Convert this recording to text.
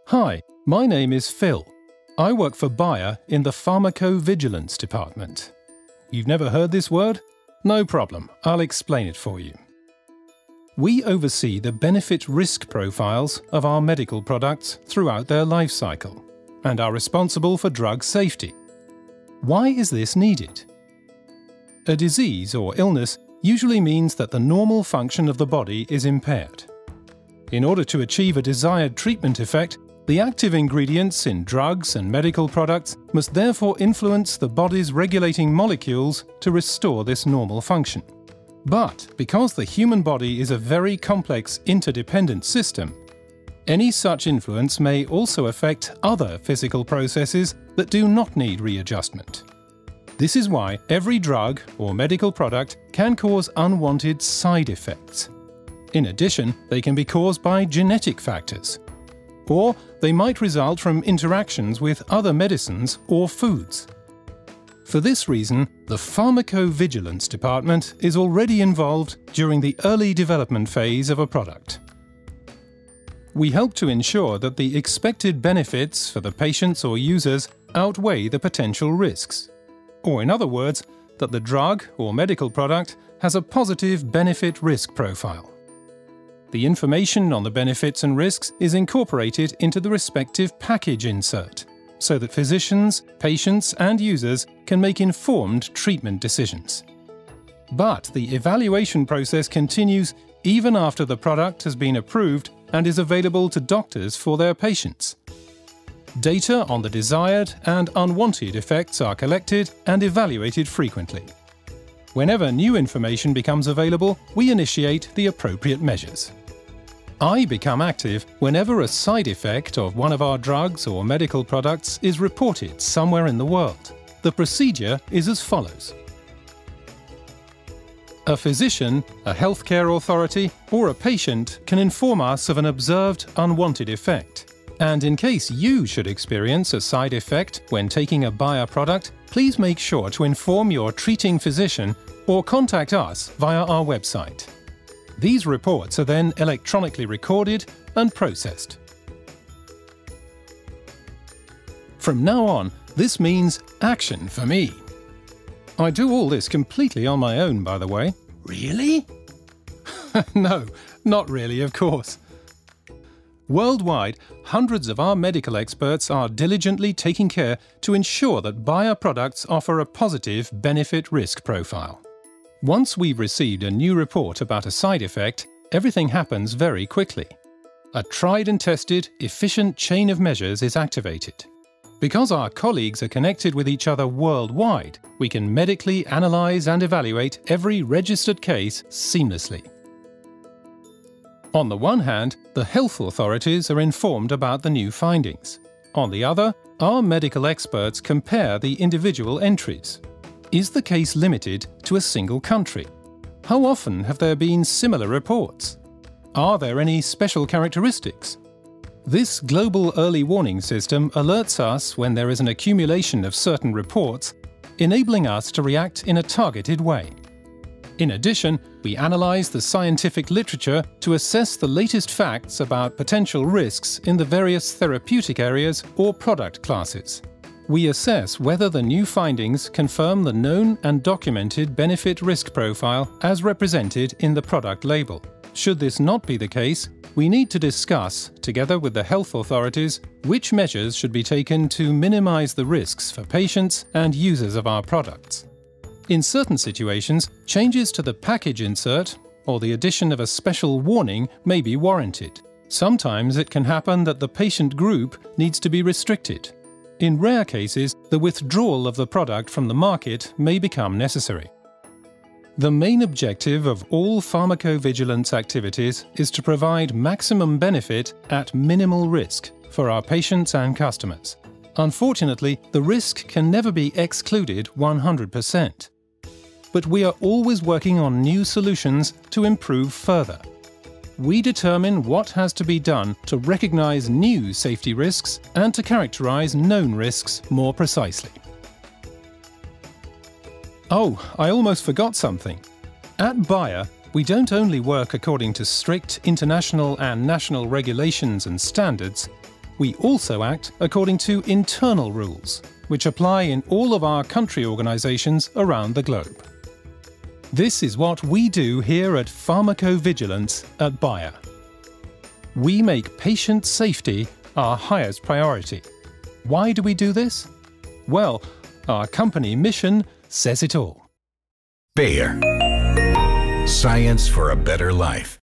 Hi, my name is Phil. I work for Bayer in the pharmacovigilance department. You've never heard this word? No problem, I'll explain it for you. We oversee the benefit-risk profiles of our medical products throughout their life cycle and are responsible for drug safety. Why is this needed? A disease or illness usually means that the normal function of the body is impaired. In order to achieve a desired treatment effect, the active ingredients in drugs and medical products must therefore influence the body's regulating molecules to restore this normal function. But because the human body is a very complex interdependent system, any such influence may also affect other physical processes that do not need readjustment. This is why every drug or medical product can cause unwanted side effects. In addition, they can be caused by genetic factors, or they might result from interactions with other medicines or foods. For this reason, the pharmacovigilance department is already involved during the early development phase of a product. We help to ensure that the expected benefits for the patients or users outweigh the potential risks, or in other words, that the drug or medical product has a positive benefit-risk profile. The information on the benefits and risks is incorporated into the respective package insert, so that physicians, patients and users can make informed treatment decisions. But the evaluation process continues even after the product has been approved and is available to doctors for their patients. Data on the desired and unwanted effects are collected and evaluated frequently. Whenever new information becomes available, we initiate the appropriate measures. I become active whenever a side effect of one of our drugs or medical products is reported somewhere in the world. The procedure is as follows. A physician, a healthcare authority, or a patient can inform us of an observed unwanted effect. And in case you should experience a side effect when taking a Bayer product, please make sure to inform your treating physician or contact us via our website. These reports are then electronically recorded and processed. From now on, this means action for me. I do all this completely on my own, by the way. Really? No, not really, of course. Worldwide, hundreds of our medical experts are diligently taking care to ensure that Bayer products offer a positive benefit-risk profile. Once we've received a new report about a side effect, everything happens very quickly. A tried and tested, efficient chain of measures is activated. Because our colleagues are connected with each other worldwide, we can medically analyze and evaluate every registered case seamlessly. On the one hand, the health authorities are informed about the new findings. On the other, our medical experts compare the individual entries. Is the case limited to a single country? How often have there been similar reports? Are there any special characteristics? This global early warning system alerts us when there is an accumulation of certain reports, enabling us to react in a targeted way. In addition, we analyze the scientific literature to assess the latest facts about potential risks in the various therapeutic areas or product classes. We assess whether the new findings confirm the known and documented benefit-risk profile as represented in the product label. Should this not be the case, we need to discuss, together with the health authorities, which measures should be taken to minimize the risks for patients and users of our products. In certain situations, changes to the package insert or the addition of a special warning may be warranted. Sometimes it can happen that the patient group needs to be restricted. In rare cases, the withdrawal of the product from the market may become necessary. The main objective of all pharmacovigilance activities is to provide maximum benefit at minimal risk for our patients and customers. Unfortunately, the risk can never be excluded 100%. But we are always working on new solutions to improve further. We determine what has to be done to recognize new safety risks and to characterize known risks more precisely. Oh, I almost forgot something. At Bayer, we don't only work according to strict international and national regulations and standards, We also act according to internal rules, which apply in all of our country organisations around the globe. This is what we do here at Pharmacovigilance at Bayer. We make patient safety our highest priority. Why do we do this? Well, our company mission says it all. Bayer. Science for a better life.